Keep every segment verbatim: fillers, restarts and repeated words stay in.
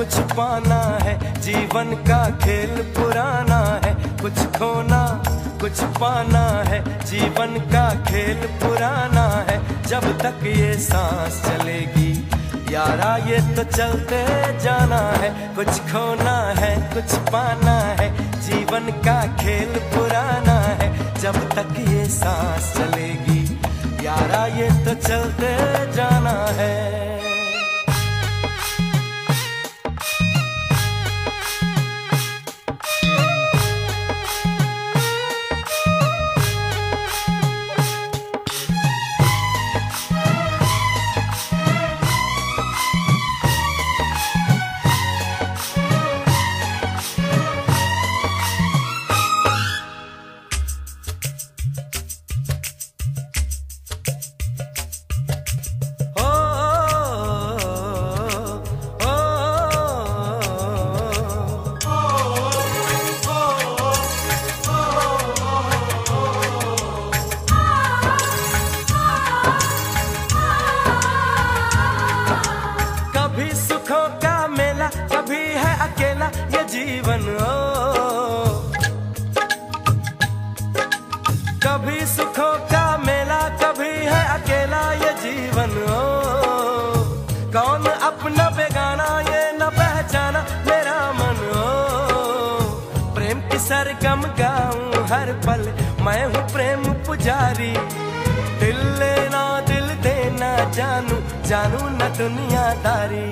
कुछ पाना है, जीवन का खेल पुराना है। कुछ खोना कुछ पाना है, जीवन का खेल पुराना है। जब तक ये सांस चलेगी यारा ये तो चलते जाना है। कुछ खोना है कुछ पाना है, जीवन का खेल पुराना है। जब तक ये सांस चलेगी यारा ये तो चलते जाना है। जीवन ओ कभी सुखों का मेला, कभी है अकेला ये जीवन ओ। कौन अपना बेगाना ये न पहचाना मेरा मन ओ। प्रेम की सरगम गाऊं हर पल मैं हूँ प्रेम पुजारी। दिल लेना दिल देना जानू जानू न दुनियादारी।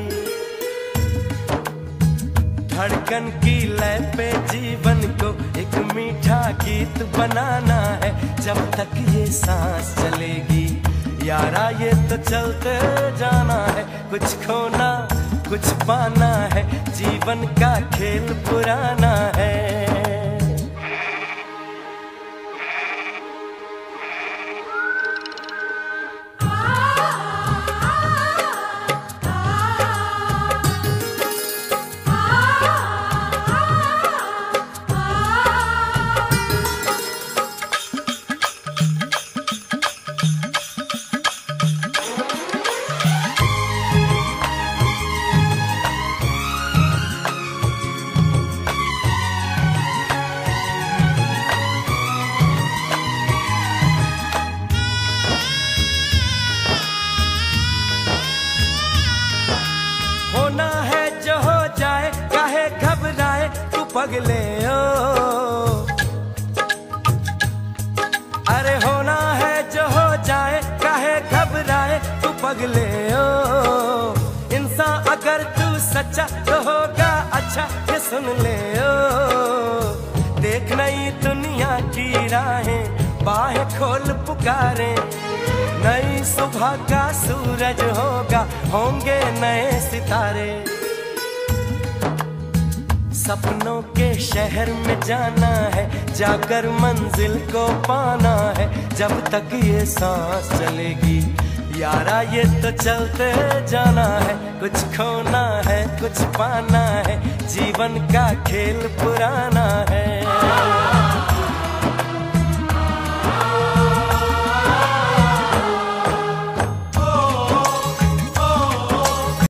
धड़कन की लय पे जीवन को एक मीठा गीत बनाना है। जब तक ये सांस चलेगी यारा ये तो चलते जाना है। कुछ खोना कुछ पाना है, जीवन का खेल पुराना है। होना है जो हो जाए काहे घबराए तू पगले ओ। अरे होना है जो हो जाए काहे घबराए तू पगले ओ। इंसान अगर तू सच्चा तो होगा अच्छा ये सुन ले ओ। देख नई दुनिया की राहें बाहें खोल पुकारे। नई सुबह का सूरज होगा होंगे नए सितारे। सपनों के शहर में जाना है, जाकर मंजिल को पाना है। जब तक ये सांस चलेगी यारा ये तो चलते जाना है। कुछ खोना है कुछ पाना है, जीवन का खेल पुराना है।